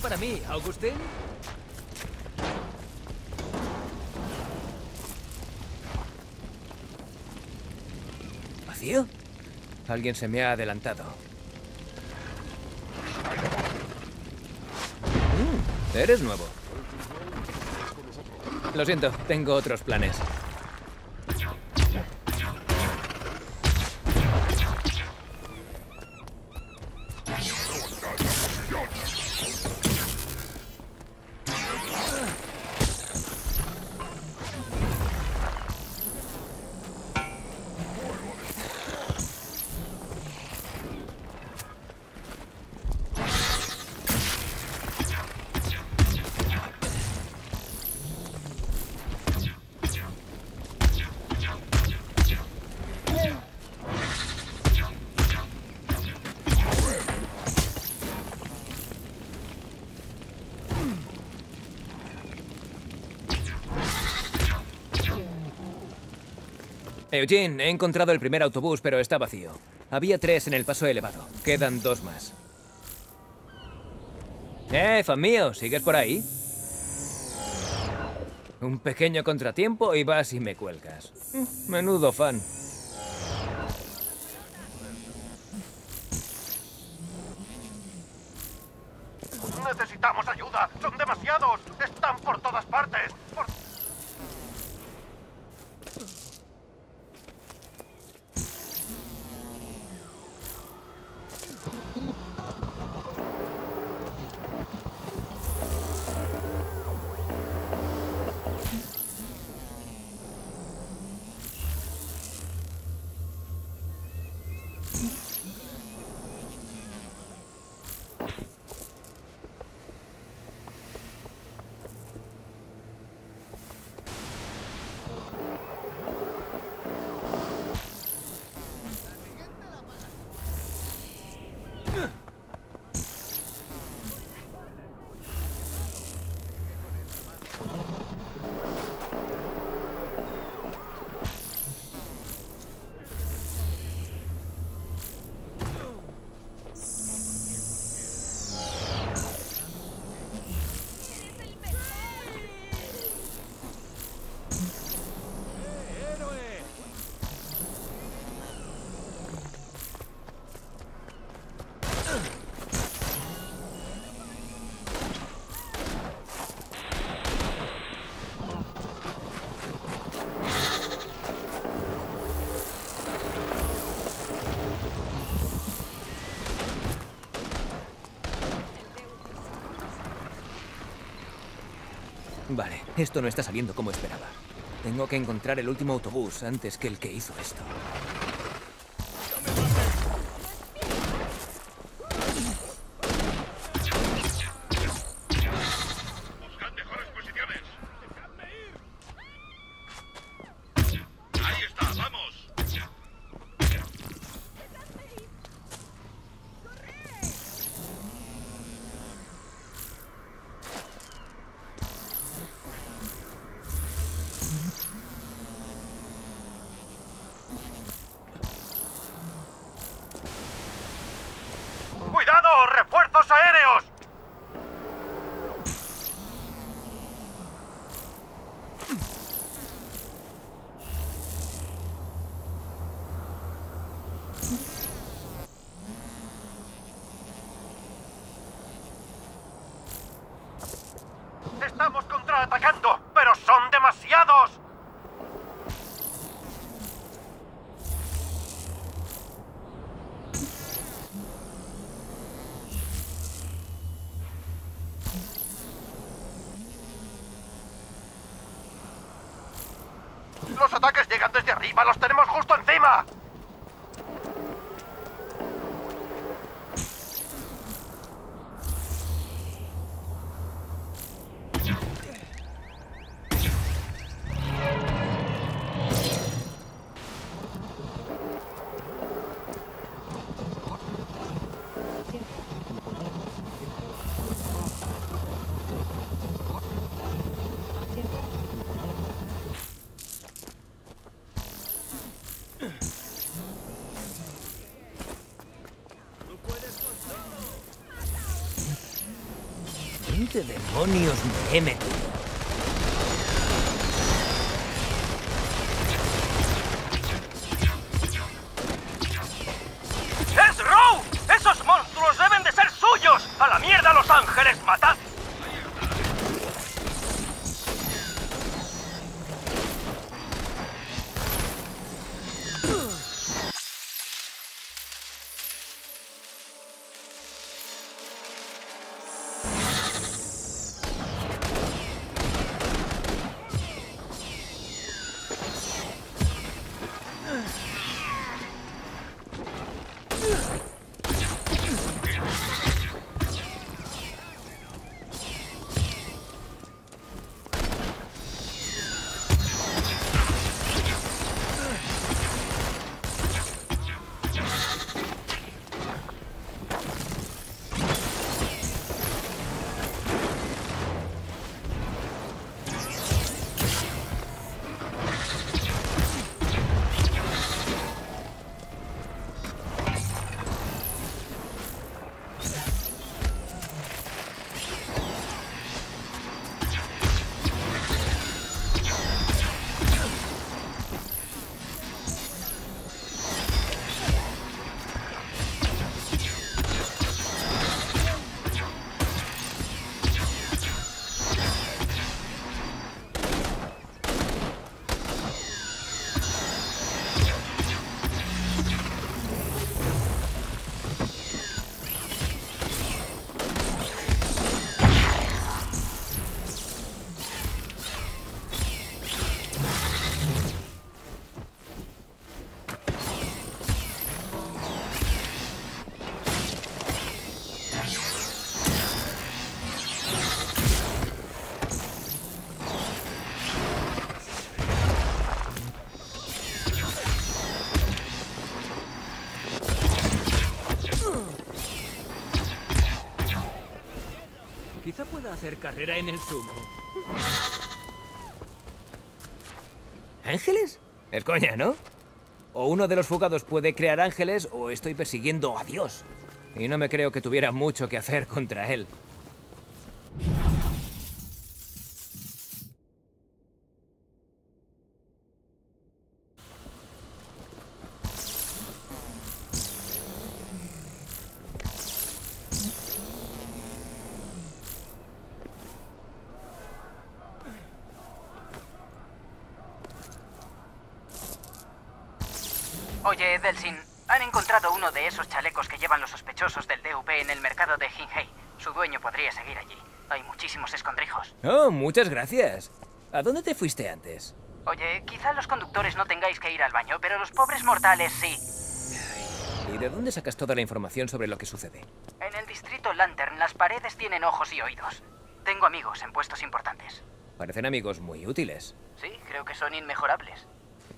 para mí, Augustín. ¿Vacío? Alguien se me ha adelantado. Eres nuevo. Lo siento, tengo otros planes. Eugene, he encontrado el primer autobús, pero está vacío. Había 3 en el paso elevado. Quedan 2 más. Fan mío, ¿sigues por ahí? Un pequeño contratiempo y vas y me cuelgas. Menudo fan. ¡Necesitamos ayuda! ¡Son demasiados! ¡Están por todas partes! Vale, esto no está saliendo como esperaba. Tengo que encontrar el último autobús antes que el que hizo esto. ¡Buscad mejores posiciones! ¡Ahí está! ¡Vamos! ¡Cuidado! ¡Refuerzos aéreos! ¡Estamos contraatacando! ¡Pero son demasiados! ¡Los ataques llegan desde arriba! ¡Los tenemos justo encima! ¿Dónde demonios me he metido? ¡Es Rowe! ¡Esos monstruos deben de ser suyos! ¡A la mierda, Los Ángeles! ¡Matad! Quizá pueda hacer carrera en el sumo. ¿Ángeles? Es coña, ¿no? O uno de los fugados puede crear ángeles o estoy persiguiendo a Dios. Y no me creo que tuviera mucho que hacer contra él. Oye, Delsin, han encontrado uno de esos chalecos que llevan los sospechosos del DUP en el mercado de Jinhei. Su dueño podría seguir allí. Hay muchísimos escondrijos. Oh, muchas gracias. ¿A dónde te fuiste antes? Oye, quizá los conductores no tengáis que ir al baño, pero los pobres mortales sí. ¿Y de dónde sacas toda la información sobre lo que sucede? En el distrito Lantern, las paredes tienen ojos y oídos. Tengo amigos en puestos importantes. Parecen amigos muy útiles. Sí, creo que son inmejorables.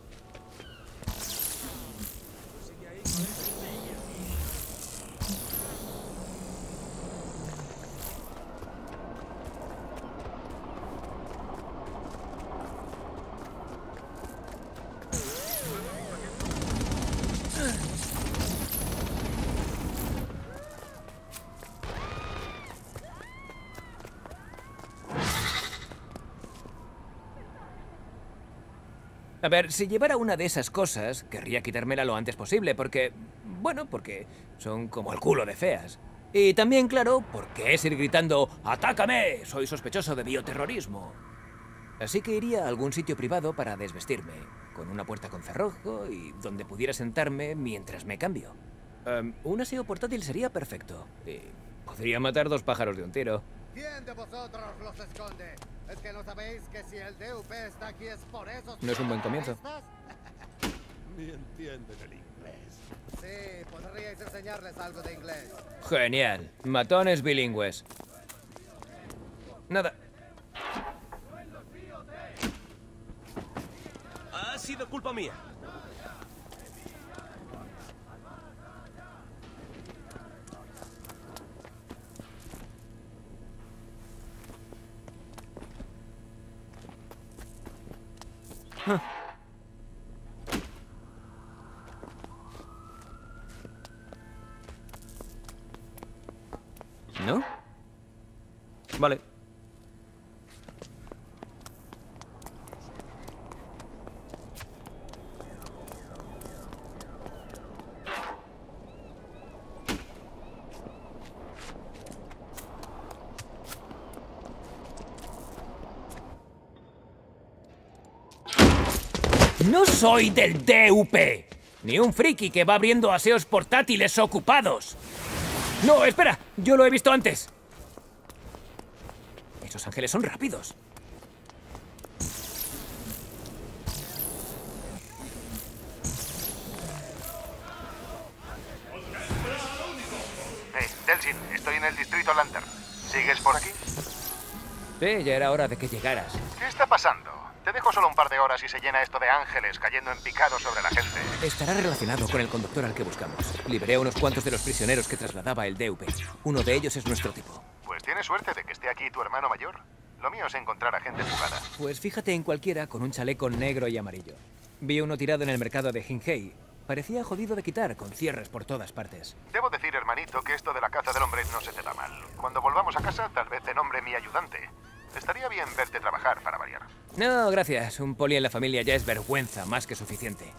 A ver, si llevara una de esas cosas, querría quitármela lo antes posible, porque... Bueno, porque son como el culo de feas. Y también, claro, porque es ir gritando ¡Atácame! Soy sospechoso de bioterrorismo. Así que iría a algún sitio privado para desvestirme, con una puerta con cerrojo y donde pudiera sentarme mientras me cambio. Un aseo portátil sería perfecto. Y podría matar 2 pájaros de un tiro. ¿Quién de vosotros los esconde? ¿Es que no sabéis que si el DUP está aquí es por eso? No es un buen comienzo. Ni entienden el inglés. Sí, podríais enseñarles algo de inglés. Genial. Matones bilingües. Nada. Ha sido culpa mía. ¿No? Vale. No soy del DUP, ni un friki que va abriendo aseos portátiles ocupados. No, espera, yo lo he visto antes. Esos ángeles son rápidos. Hey, Delsin, estoy en el distrito Lantern. ¿Sigues por aquí? Sí, ya era hora de que llegaras. ¿Qué está pasando? Te dejo solo un par de horas y se llena esto de ángeles cayendo en picado sobre la gente. Estará relacionado con el conductor al que buscamos. Liberé a unos cuantos de los prisioneros que trasladaba el DUP. Uno de ellos es nuestro tipo. Pues tienes suerte de que esté aquí tu hermano mayor. Lo mío es encontrar a gente fugada. Pues fíjate en cualquiera con un chaleco negro y amarillo. Vi uno tirado en el mercado de Jinhei. Parecía jodido de quitar, con cierres por todas partes. Debo decir, hermanito, que esto de la caza del hombre no se te da mal. Cuando volvamos a casa, tal vez te nombre mi ayudante. Estaría bien verte trabajar para variar. No, gracias. Un poli en la familia ya es vergüenza más que suficiente.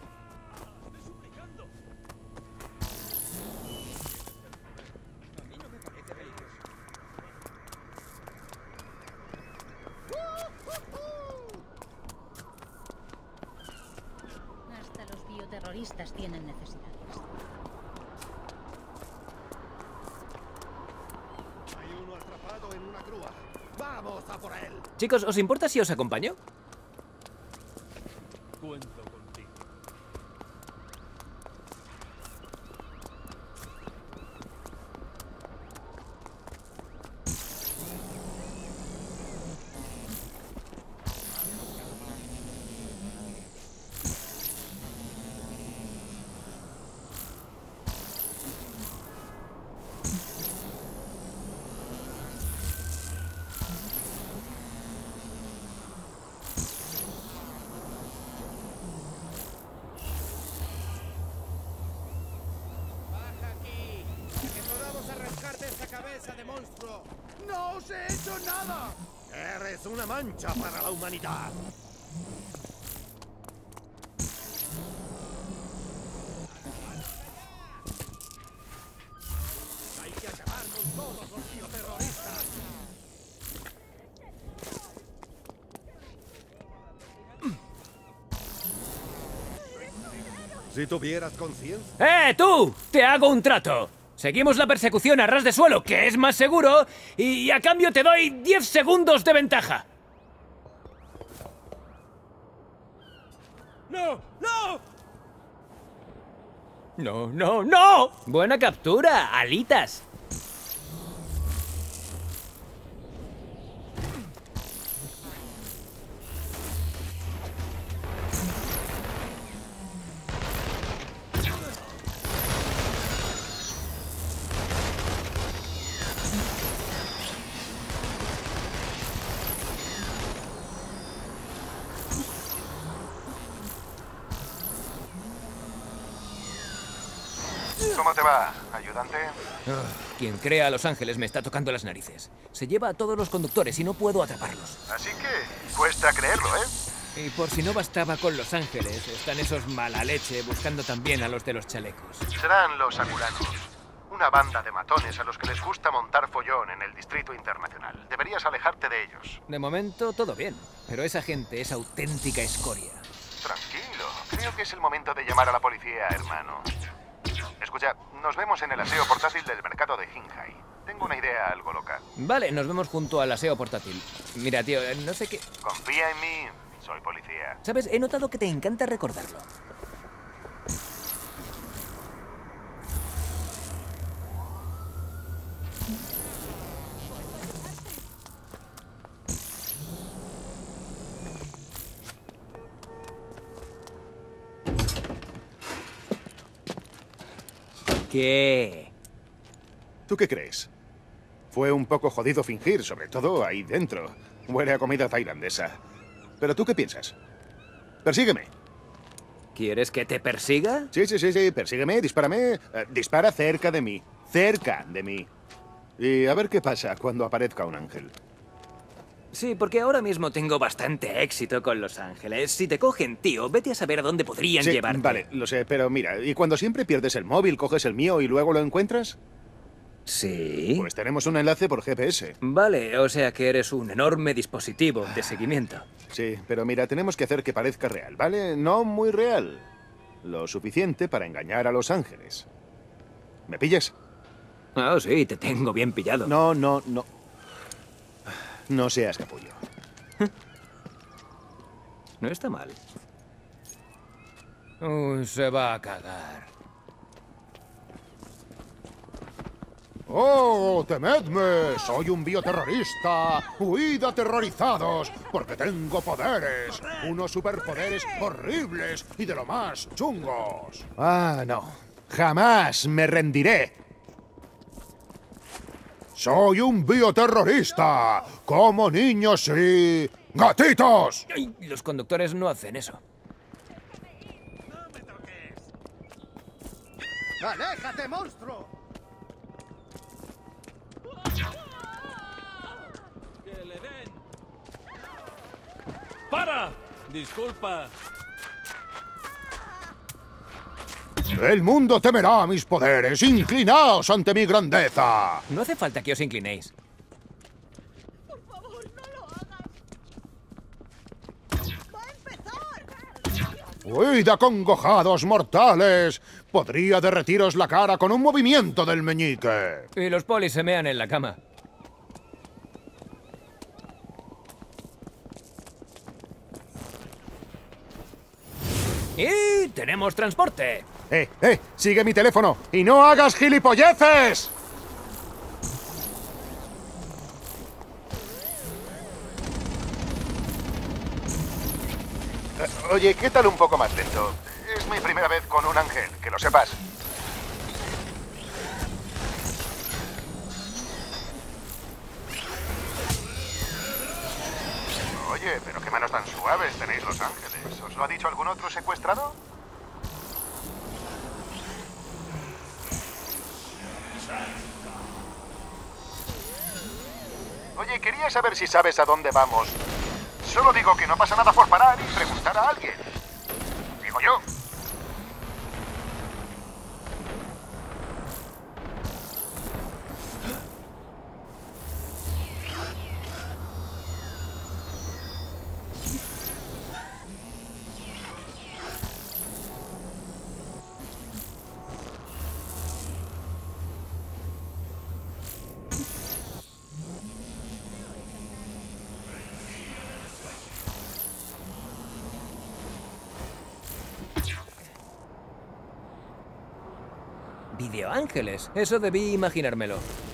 Hasta los bioterroristas tienen necesidades. Hay uno atrapado en una grúa. ¡Vamos a por él! Chicos, ¿os importa si os acompaño? Cuento contigo. ¡Baja aquí! ¡Que podamos arrancarte esta cabeza de monstruo! ¡No os he hecho nada! ¡Eres una mancha para la humanidad! ¡Hay que acabar con todos los bioterroristas! Si tuvieras conciencia... ¡Tú! ¡Te hago un trato! Seguimos la persecución a ras de suelo, que es más seguro, y a cambio te doy 10 segundos de ventaja. ¡No! ¡No! ¡No, no, no! Buena captura, alitas. ¿Cómo te va, ayudante? Quien crea a Los Ángeles me está tocando las narices. Se lleva a todos los conductores y no puedo atraparlos. Así que cuesta creerlo, ¿eh? Y por si no bastaba con Los Ángeles, están esos mala leche buscando también a los de los chalecos. Serán los Angulanos. Una banda de matones a los que les gusta montar follón en el Distrito Internacional. Deberías alejarte de ellos. De momento, todo bien. Pero esa gente es auténtica escoria. Tranquilo. Creo que es el momento de llamar a la policía, hermano. Escucha, nos vemos en el aseo portátil del mercado de Jinhai. Tengo una idea algo loca. Vale, nos vemos junto al aseo portátil. Mira, tío, no sé qué... Confía en mí. Soy policía. ¿Sabes? He notado que te encanta recordarlo. ¿Qué? ¿Tú qué crees? Fue un poco jodido fingir, sobre todo ahí dentro. Huele a comida tailandesa. ¿Pero tú qué piensas? Persígueme. ¿Quieres que te persiga? Sí, persígueme, dispárame. Dispara cerca de mí. Cerca de mí. Y a ver qué pasa cuando aparezca un ángel. Sí, porque ahora mismo tengo bastante éxito con Los Ángeles. Si te cogen, tío, vete a saber a dónde podrían Sí, llevarte. vale, lo sé, pero mira, ¿y cuando siempre pierdes el móvil, coges el mío y luego lo encuentras? Sí. Pues tenemos un enlace por GPS. Vale, o sea que eres un enorme dispositivo de seguimiento. Sí, pero mira, tenemos que hacer que parezca real, ¿vale? No muy real. Lo suficiente para engañar a Los Ángeles. ¿Me pillas? Oh, sí, te tengo bien pillado. No. No seas capullo. No está mal. Uy, se va a cagar. ¡Oh, temedme! ¡Soy un bioterrorista! ¡Huid aterrorizados! Porque tengo poderes. Unos superpoderes horribles y de lo más chungos. Ah, no. Jamás me rendiré. ¡Soy un bioterrorista! ¡Como niños y... ¡gatitos! Ay, los conductores no hacen eso. ¡Aléjate, monstruo! ¡Que le den! ¡Para! Disculpa. ¡El mundo temerá mis poderes! ¡Inclinaos ante mi grandeza! No hace falta que os inclinéis. ¡Huid, acongojados mortales! Podría derretiros la cara con un movimiento del meñique. Y los polis se mean en la cama. ¡Y tenemos transporte! ¡Sigue mi teléfono! ¡Y no hagas gilipolleces! Oye, ¿qué tal un poco más lento? Es mi primera vez con un ángel, que lo sepas. Oye, pero qué manos tan suaves tenéis Los Ángeles. ¿Os lo ha dicho algún otro secuestrado? Oye, quería saber si sabes a dónde vamos. Solo digo que no pasa nada por parar y preguntar a alguien. Digo yo. Videoángeles. Eso debí imaginármelo.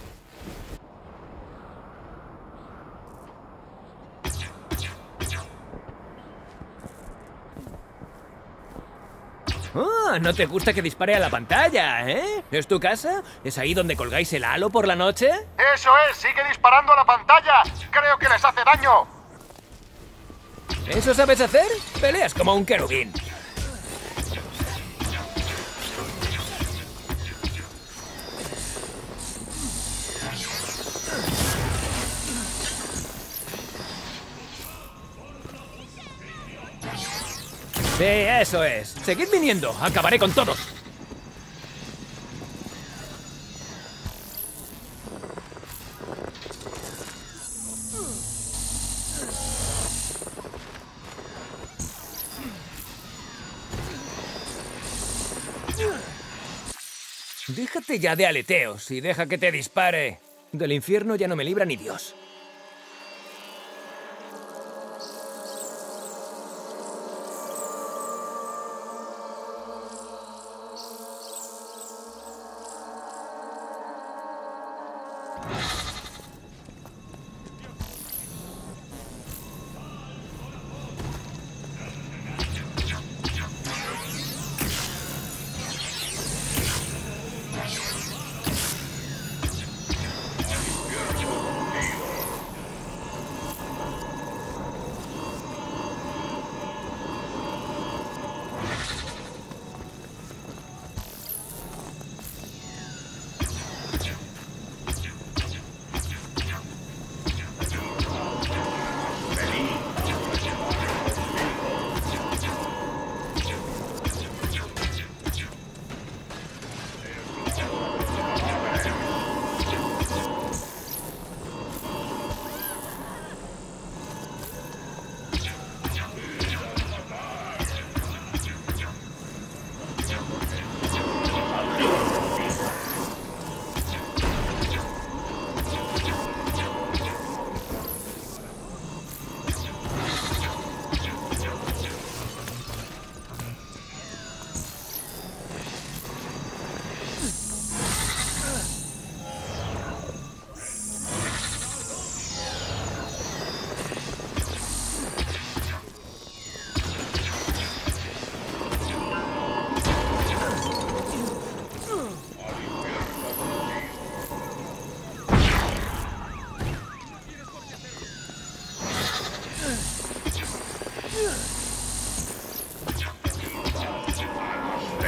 Ah, ¿no te gusta que dispare a la pantalla, eh? ¿Es tu casa? ¿Es ahí donde colgáis el halo por la noche? ¡Eso es! ¡Sigue disparando a la pantalla! ¡Creo que les hace daño! ¿Eso sabes hacer? Peleas como un querubín. Sí, eso es. Seguid viniendo. Acabaré con todos. Déjate ya de aleteos y deja que te dispare. Del infierno ya no me libra ni Dios.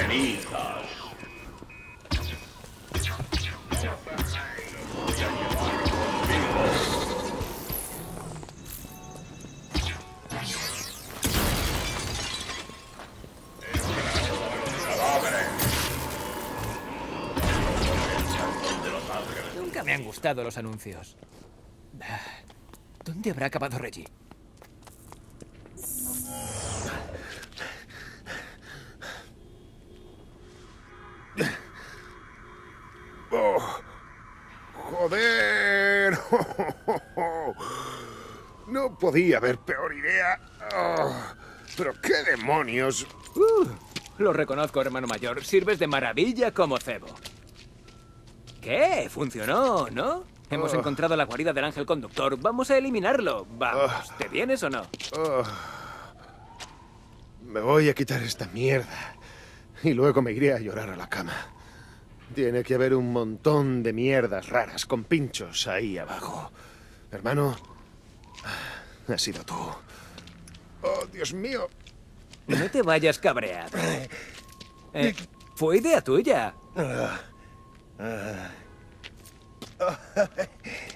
cenizas. Nunca me han gustado los anuncios. ¿Dónde habrá acabado Reggie? ¡Oh! ¡Joder! No podía haber peor idea. Oh, ¿pero qué demonios? Lo reconozco, hermano mayor. Sirves de maravilla como cebo. ¿Qué? Funcionó, ¿no? Hemos encontrado la guarida del ángel conductor. Vamos a eliminarlo. Vamos. ¿Te vienes o no? Me voy a quitar esta mierda. Y luego me iré a llorar a la cama. Tiene que haber un montón de mierdas raras con pinchos ahí abajo. Hermano, has sido tú. ¡Oh, Dios mío! No te vayas cabreado. Fue idea tuya.